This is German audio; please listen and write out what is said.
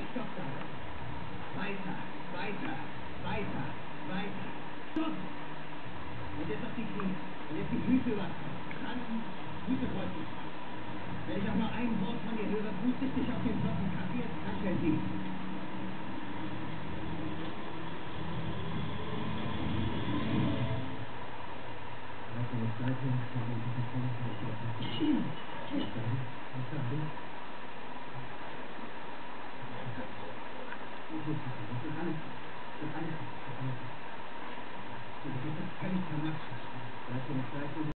Stopp da. Weiter, weiter, weiter, weiter. Stopp! Und jetzt auf die Knie. Und jetzt die Füße über. Dann Füße kreuzen. Wenn ich auch nur ein Wort von dir höre, fuß dich auf den Socken. Kapiert? Dann stellt sie.